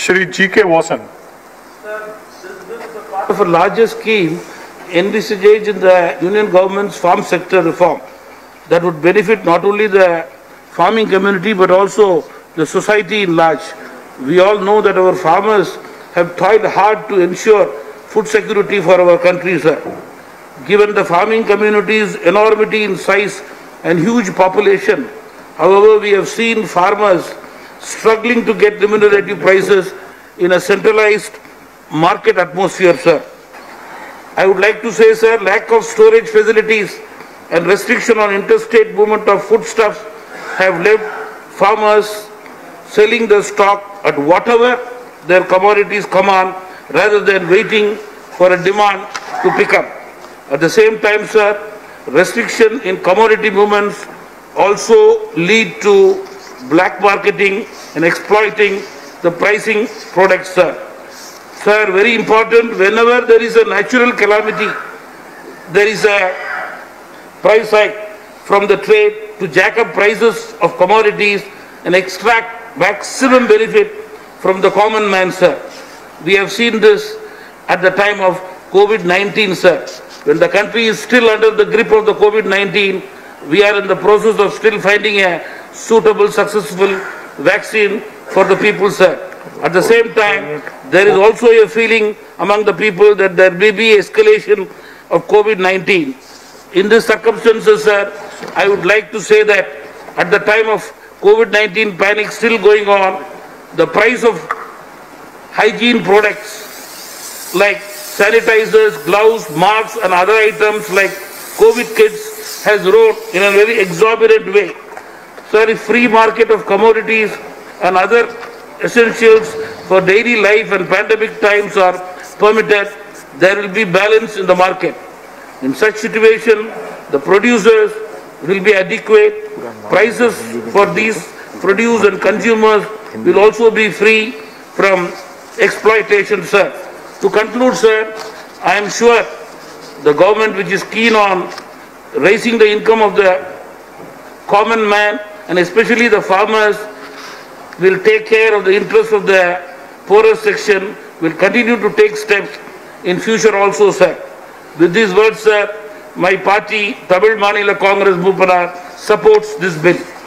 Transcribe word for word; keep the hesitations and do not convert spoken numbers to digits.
Shri G K Vasan. Sir, this bill is a part of a larger scheme envisaged in the Union government's farm sector reform that would benefit not only the farming community but also the society in large. We all know that our farmers have toiled hard to ensure food security for our country, sir. Given the farming community's enormity in size and huge population, however, we have seen farmers struggling to get remunerative prices in a centralized market atmosphere, sir. I would like to say, sir, lack of storage facilities and restriction on interstate movement of foodstuffs have left farmers selling the stock at whatever their commodities come on rather than waiting for a demand to pick up. At the same time, sir, restriction in commodity movements also lead to black marketing and exploiting the pricing products, sir. Sir, very important, whenever there is a natural calamity, there is a price hike from the trade to jack up prices of commodities and extract maximum benefit from the common man, sir. We have seen this at the time of COVID nineteen, sir. When the country is still under the grip of the COVID nineteen, we are in the process of still finding a suitable, successful vaccine for the people, sir. At the same time, there is also a feeling among the people that there may be escalation of COVID nineteen. In these circumstances, sir, I would like to say that at the time of COVID nineteen panic still going on, the price of hygiene products like sanitizers, gloves, masks and other items like COVID kits has rose in a very exorbitant way. Sir, if free market of commodities and other essentials for daily life and pandemic times are permitted, there will be balance in the market. In such situation, the producers will be adequate, prices for these produce and consumers will also be free from exploitation, sir. To conclude, sir, I am sure the government, which is keen on raising the income of the common man and especially the farmers, will take care of the interests of the poorest section, will continue to take steps in future also, sir. With these words, sir, my party, Tamil Maanila Congress Mooppanaar, supports this bill.